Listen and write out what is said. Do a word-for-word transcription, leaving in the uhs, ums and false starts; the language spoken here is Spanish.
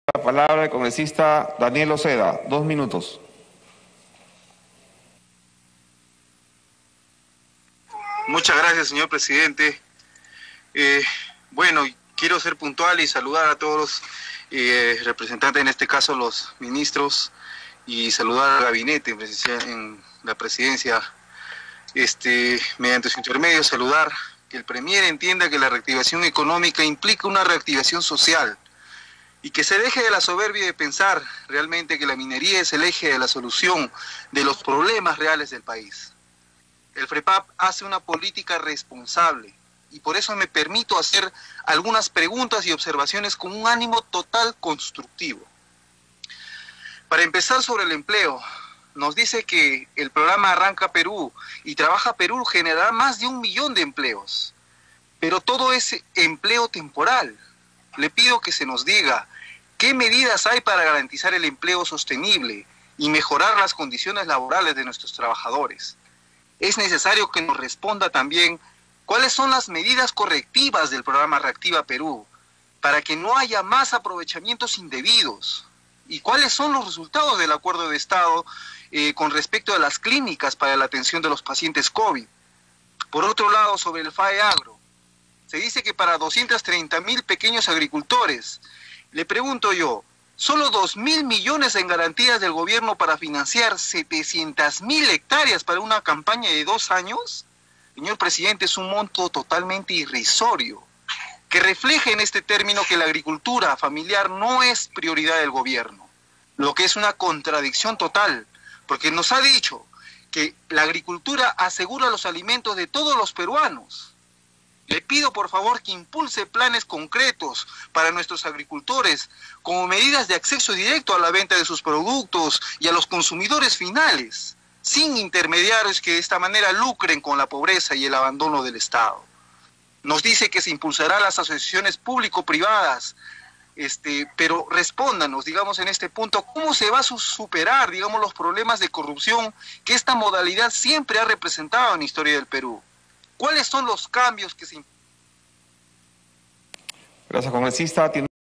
La palabra el congresista Daniel Oceda, dos minutos. Muchas gracias, señor presidente. Eh, bueno, quiero ser puntual y saludar a todos los eh, representantes, en este caso los ministros, y saludar al gabinete en la presidencia, este, mediante su intermedio, saludar que el Premier entienda que la reactivación económica implica una reactivación social, y que se deje de la soberbia de pensar realmente que la minería es el eje de la solución de los problemas reales del país. El FREPAP hace una política responsable y por eso me permito hacer algunas preguntas y observaciones con un ánimo total constructivo. Para empezar, sobre el empleo, nos dice que el programa Arranca Perú y Trabaja Perú generará más de un millón de empleos, pero todo es empleo temporal. Le pido que se nos diga qué medidas hay para garantizar el empleo sostenible y mejorar las condiciones laborales de nuestros trabajadores. Es necesario que nos responda también cuáles son las medidas correctivas del programa Reactiva Perú para que no haya más aprovechamientos indebidos y cuáles son los resultados del acuerdo de Estado eh, con respecto a las clínicas para la atención de los pacientes COVID. Por otro lado, sobre el FAEAGRO, se dice que para doscientos treinta mil pequeños agricultores. Le pregunto yo, ¿solo dos mil millones en garantías del gobierno para financiar setecientas mil hectáreas para una campaña de dos años? Señor presidente, es un monto totalmente irrisorio, que refleja en este término que la agricultura familiar no es prioridad del gobierno, lo que es una contradicción total, porque nos ha dicho que la agricultura asegura los alimentos de todos los peruanos. Le pido por favor que impulse planes concretos para nuestros agricultores como medidas de acceso directo a la venta de sus productos y a los consumidores finales, sin intermediarios que de esta manera lucren con la pobreza y el abandono del Estado. Nos dice que se impulsará las asociaciones público-privadas, este, pero respóndanos, digamos, en este punto, ¿cómo se va a superar, digamos, los problemas de corrupción que esta modalidad siempre ha representado en la historia del Perú? ¿Cuáles son los cambios que se... Gracias, congresista.